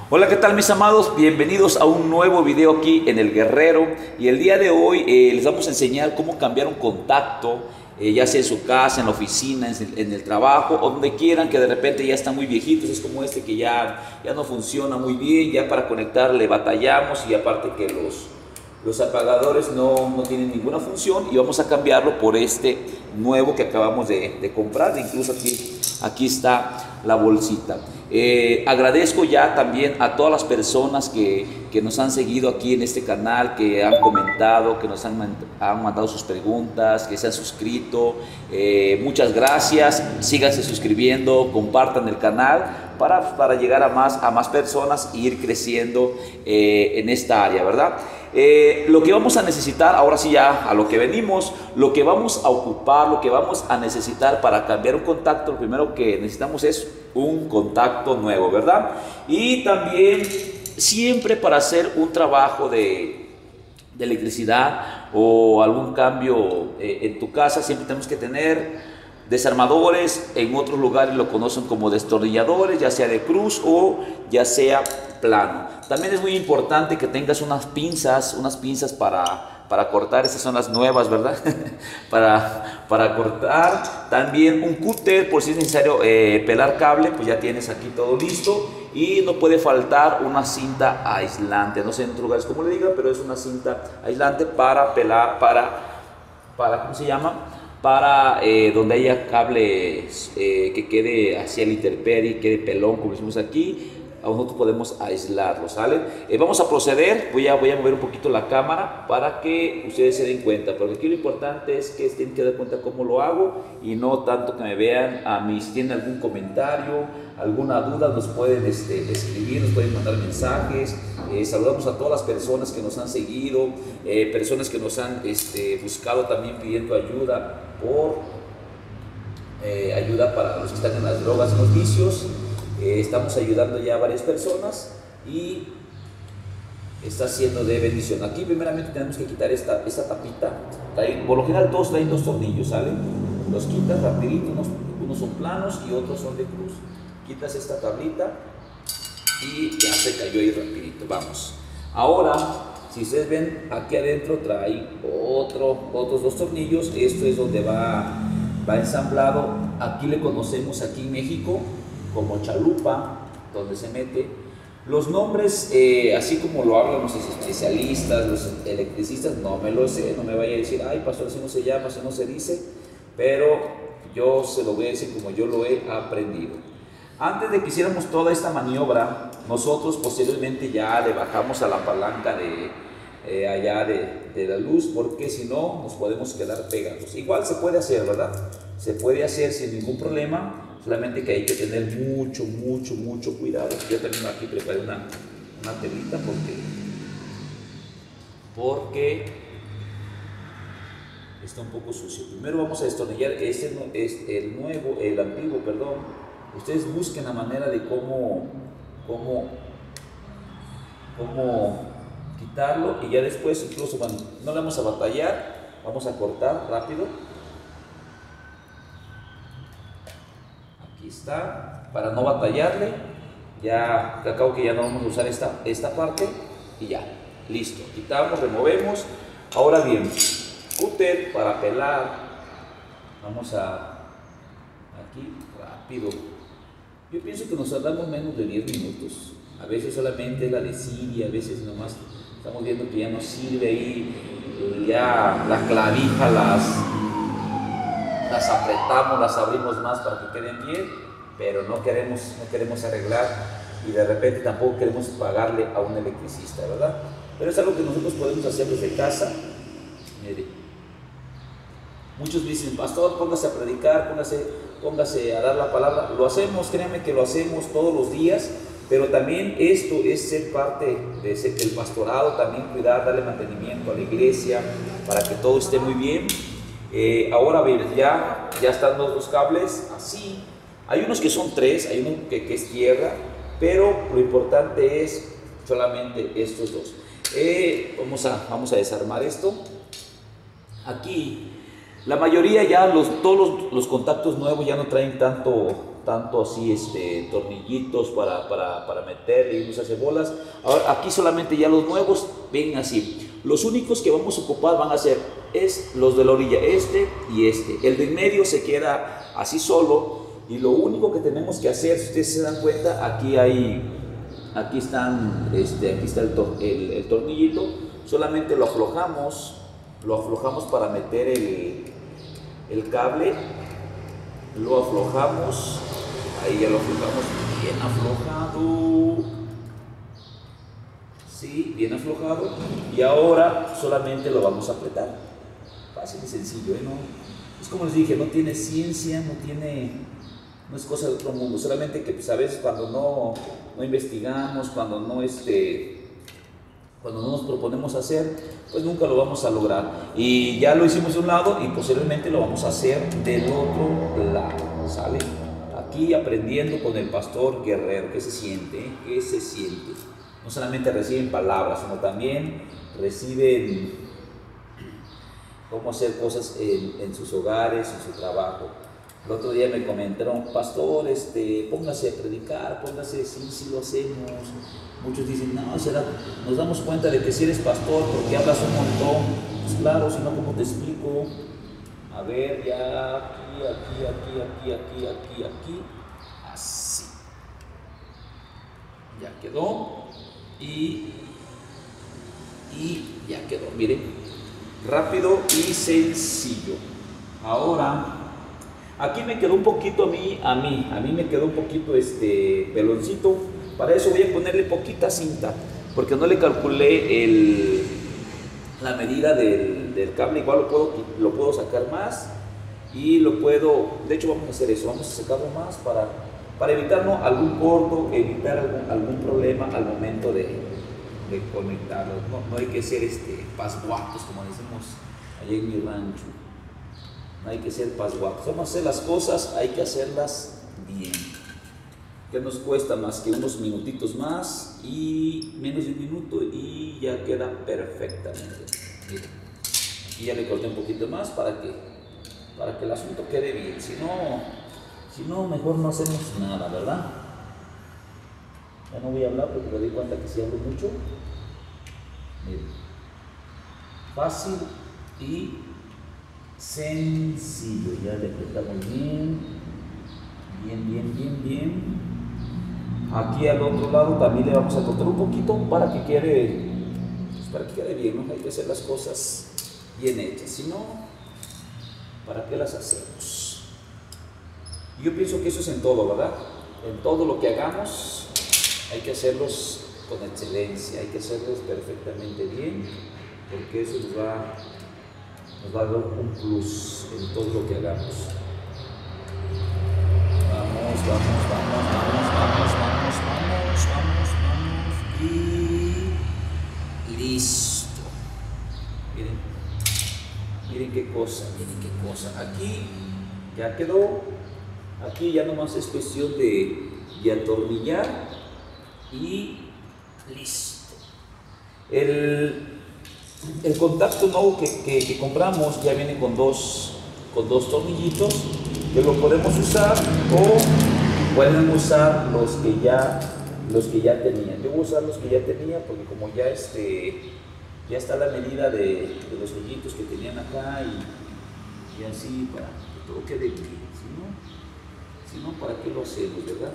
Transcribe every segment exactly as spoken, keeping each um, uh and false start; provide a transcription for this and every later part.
Hola, ¿qué tal mis amados? Bienvenidos a un nuevo video aquí en El Guerrero. Y el día de hoy eh, les vamos a enseñar cómo cambiar un contacto, eh, ya sea en su casa, en la oficina, en, en el trabajo, o donde quieran, que de repente ya están muy viejitos. Es como este que ya, ya no funciona muy bien, ya para conectar le batallamos, y aparte que los, los apagadores no, no tienen ninguna función, y vamos a cambiarlo por este nuevo que acabamos de, de comprar. Incluso aquí, aquí está la bolsita. Eh, agradezco ya también a todas las personas que, que nos han seguido aquí en este canal, que han comentado, que nos han, han mandado sus preguntas, que se han suscrito. Eh, muchas gracias, síganse suscribiendo, compartan el canal para, para llegar a más, a más personas e ir creciendo eh, en esta área, ¿verdad? Eh, lo que vamos a necesitar, ahora sí ya a lo que venimos, lo que vamos a ocupar, lo que vamos a necesitar para cambiar un contacto, lo primero que necesitamos es un contacto nuevo, ¿verdad? Y también siempre para hacer un trabajo de, de electricidad o algún cambio eh, en tu casa, siempre tenemos que tener desarmadores. En otros lugares lo conocen como destornilladores, ya sea de cruz o ya sea plano. También es muy importante que tengas unas pinzas, unas pinzas para, para cortar. Estas son las nuevas, ¿verdad? para, para cortar. También un cúter, por si es necesario eh, pelar cable, pues ya tienes aquí todo listo. Y no puede faltar una cinta aislante. No sé en otros lugares cómo le digan, pero es una cinta aislante para pelar, para, para ¿cómo se llama? Para eh, donde haya cables eh, que quede hacia el intemperie, quede pelón, como decimos aquí, nosotros podemos aislarlo, ¿sale? Eh, vamos a proceder, voy a, voy a mover un poquito la cámara para que ustedes se den cuenta, porque aquí lo importante es que tienen que dar cuenta cómo lo hago y no tanto que me vean a mí. Si tienen algún comentario, alguna duda, nos pueden este, escribir, nos pueden mandar mensajes. Eh, saludamos a todas las personas que nos han seguido, eh, personas que nos han este, buscado también pidiendo ayuda por eh, ayuda para los que están en las drogas, en los vicios. Eh, estamos ayudando ya a varias personas y está siendo de bendición. Aquí primeramente tenemos que quitar esta, esta tapita. Trae, por lo general todos traen dos tornillos, ¿sale? Los quitas rapidito, unos, unos son planos y otros son de cruz. Quitas esta tablita y ya se cayó ahí rapidito. Vamos. Ahora, si ustedes ven, aquí adentro trae otro, otros dos tornillos. Esto es donde va, va ensamblado. Aquí le conocemos aquí en México como chalupa, donde se mete. Los nombres, eh, así como lo hablan los especialistas, los electricistas, no me lo sé, no me vaya a decir, ay pastor, así no se llama, así no se dice, pero yo se lo voy a decir como yo lo he aprendido. Antes de que hiciéramos toda esta maniobra, nosotros posteriormente ya le bajamos a la palanca de eh, allá de, de la luz, porque si no nos podemos quedar pegados. Igual se puede hacer, ¿verdad? Se puede hacer sin ningún problema. Solamente que hay que tener mucho, mucho, mucho cuidado. Yo también aquí preparé una, una telita porque, porque está un poco sucio. Primero vamos a destornillar este, es el nuevo, el antiguo, perdón. Ustedes busquen la manera de cómo, cómo, cómo quitarlo, y ya después incluso, bueno, no le vamos a batallar, vamos a cortar rápido. Aquí está, para no batallarle. Ya que acabo que ya no vamos a usar esta, esta parte y ya, listo, quitamos, removemos. Ahora bien, cúter para pelar, vamos a aquí rápido. Yo pienso que nos tardamos menos de diez minutos. A veces solamente es la desidia, a veces nomás estamos viendo que ya no sirve ahí, ya la clavija las las apretamos, las abrimos más para que queden bien, pero no queremos, no queremos arreglar, y de repente tampoco queremos pagarle a un electricista, ¿verdad? Pero es algo que nosotros podemos hacer desde casa. Mire, muchos dicen, pastor, póngase a predicar, póngase, póngase a dar la palabra. Lo hacemos, créanme que lo hacemos todos los días, pero también esto es ser parte de ser, del pastorado, también cuidar, darle mantenimiento a la iglesia para que todo esté muy bien. Eh, ahora bien, ya, ya están los dos cables así. Hay unos que son tres, hay uno que, que es tierra, pero lo importante es solamente estos dos. Eh, vamos, a, vamos a desarmar esto. Aquí, la mayoría ya, los, todos los, los contactos nuevos ya no traen tanto, tanto así este, tornillitos para, para, para meter y unos hace bolas. Ahora aquí solamente ya los nuevos ven así. Los únicos que vamos a ocupar van a ser es los de la orilla, este y este. El de en medio se queda así solo y lo único que tenemos que hacer, si ustedes se dan cuenta, aquí hay, aquí están, este, aquí está el, tor el, el tornillito. Solamente lo aflojamos, lo aflojamos para meter el, el cable. Lo aflojamos, ahí ya lo aflojamos bien aflojado, sí, bien aflojado, y ahora solamente lo vamos a apretar, fácil y sencillo, ¿eh? No, es como les dije, no tiene ciencia, no tiene, no es cosa de otro mundo, solamente que pues, a veces cuando no, no investigamos, cuando no este... Cuando no nos proponemos hacer, pues nunca lo vamos a lograr. Y ya lo hicimos de un lado y posiblemente lo vamos a hacer del otro lado, ¿sale? Aquí aprendiendo con el pastor Guerrero, ¿qué se siente? ¿Qué se siente? No solamente reciben palabras, sino también reciben cómo hacer cosas en, en sus hogares, en su trabajo. El otro día me comentaron, pastor, este, póngase a predicar, póngase, sí, sí lo hacemos. Muchos dicen, no, será, nos damos cuenta de que si eres pastor porque hablas un montón. Pues claro, si no, ¿cómo te explico? A ver, ya aquí, aquí, aquí, aquí, aquí, aquí, aquí, así. Ya quedó y, y ya quedó, miren, rápido y sencillo. Ahora, aquí me quedó un poquito a mí, a mí, a mí me quedó un poquito este peloncito. Para eso voy a ponerle poquita cinta, porque no le calculé el, la medida del, del cable. Igual lo puedo, lo puedo sacar más y lo puedo, de hecho vamos a hacer eso, vamos a sacarlo más para, para evitar ¿no? algún corto, evitar algún, algún problema al momento de, de conectarlo. No, no hay que ser este, pasguatos, como decimos allá en mi rancho. No hay que ser pasguatos. Vamos a hacer las cosas, hay que hacerlas bien. ¿Qué nos cuesta más que unos minutitos más y menos de un minuto y ya queda perfectamente? Miren, aquí ya le corté un poquito más para que, para que el asunto quede bien. Si no, si no, mejor no hacemos nada, ¿verdad? Ya no voy a hablar porque me doy cuenta que si hablo mucho. Miren, fácil y sencillo. Ya le apretamos bien, bien, bien, bien, bien. Aquí al otro lado también le vamos a cortar un poquito para que quede, pues para que quede bien, ¿no? Hay que hacer las cosas bien hechas, si no, ¿para qué las hacemos? Yo pienso que eso es en todo, ¿verdad? En todo lo que hagamos hay que hacerlos con excelencia, hay que hacerlos perfectamente bien, porque eso nos va, nos va a dar un plus en todo lo que hagamos. Vamos, vamos, vamos, vamos, vamos, vamos, vamos, vamos, vamos y listo. Miren, miren qué cosa, miren qué cosa. Aquí ya quedó, aquí ya nomás es cuestión de, de atornillar y listo. El, el contacto nuevo que, que, que compramos ya viene con dos, con dos tornillitos que lo podemos usar o pueden usar los que ya los que ya tenían. Yo voy a usar los que ya tenía porque como ya este ya está la medida de, de los hoyitos que tenían acá y, y así para que todo quede bien. Si no, si no, ¿para qué lo hacemos, verdad?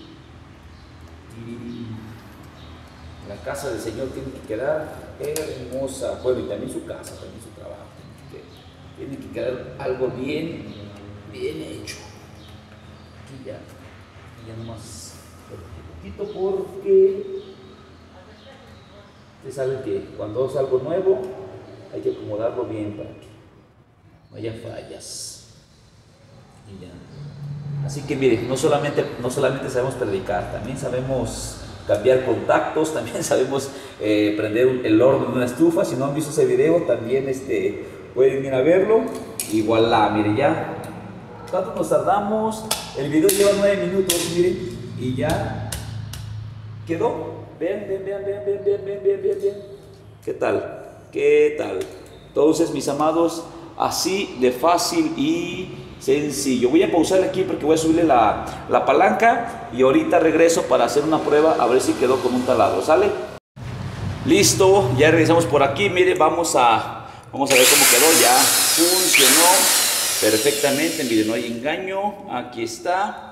Y la casa del Señor tiene que quedar hermosa. Bueno, y también su casa, también su trabajo. Tiene que, tiene que quedar algo bien, bien hecho. Aquí ya, aquí ya nomás un poquito porque ustedes saben que cuando es algo nuevo hay que acomodarlo bien para que no haya fallas. Y ya. Así que miren, no solamente, no solamente sabemos predicar, también sabemos cambiar contactos, también sabemos eh, prender un, el horno de una estufa. Si no han visto ese video, también este, pueden ir a verlo. Y voilà, miren ya. ¿Cuánto nos tardamos? El video lleva nueve minutos, miren. Y ya quedó. Vean, vean, vean, vean, vean, vean, vean, vean, vean, vean. ¿Qué tal? ¿Qué tal? Entonces, mis amados, así de fácil y sencillo. Voy a pausarle aquí porque voy a subirle la, la palanca y ahorita regreso para hacer una prueba a ver si quedó con un taladro, ¿sale? Listo, ya regresamos por aquí. Mire, vamos a, vamos a ver cómo quedó. Ya funcionó perfectamente. Mire, no hay engaño. Aquí está.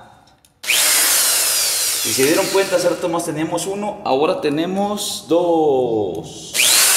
Y se dieron cuenta, hace rato más teníamos uno, ahora tenemos dos.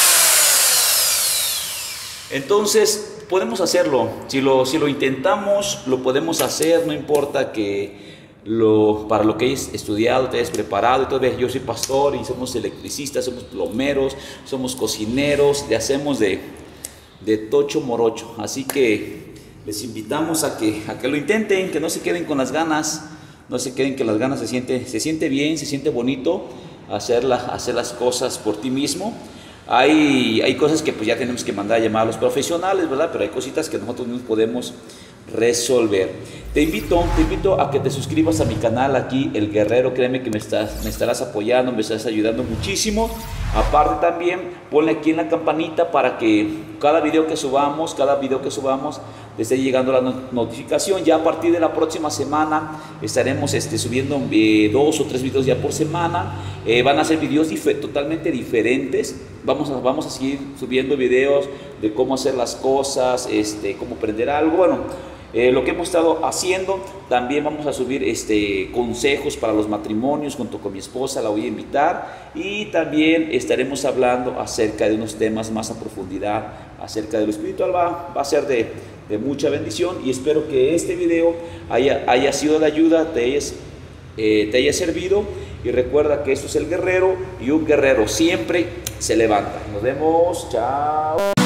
Entonces podemos hacerlo. Si lo, si lo intentamos, lo podemos hacer. No importa que lo, para lo que hayas estudiado, te hayas preparado. Entonces, yo soy pastor y somos electricistas, somos plomeros, somos cocineros, le hacemos de, de tocho morocho. Así que les invitamos a que, a que lo intenten, que no se queden con las ganas. No se queden que las ganas, se siente, se siente bien, se siente bonito hacer, la, hacer las cosas por ti mismo. Hay, hay cosas que pues ya tenemos que mandar a llamar a los profesionales, ¿verdad? Pero hay cositas que nosotros mismos podemos resolver. Te invito, te invito a que te suscribas a mi canal aquí, El Guerrero. Créeme que me, estás, me estarás apoyando, me estás ayudando muchísimo. Aparte también, ponle aquí en la campanita para que cada video que subamos, cada video que subamos, te esté llegando la notificación. Ya a partir de la próxima semana estaremos este, subiendo eh, dos o tres videos ya por semana. Eh, van a ser videos dif totalmente diferentes. Vamos a, vamos a seguir subiendo videos de cómo hacer las cosas, este, cómo aprender algo. Bueno, eh, lo que hemos estado haciendo. También vamos a subir este, consejos para los matrimonios junto con mi esposa, la voy a invitar. Y también estaremos hablando acerca de unos temas más a profundidad, acerca de lo espiritual. Va, va a ser de, de mucha bendición y espero que este video haya, haya sido de ayuda, te, hayas, eh, te haya servido. Y recuerda que esto es El Guerrero y un guerrero siempre se levanta. Nos vemos, chao.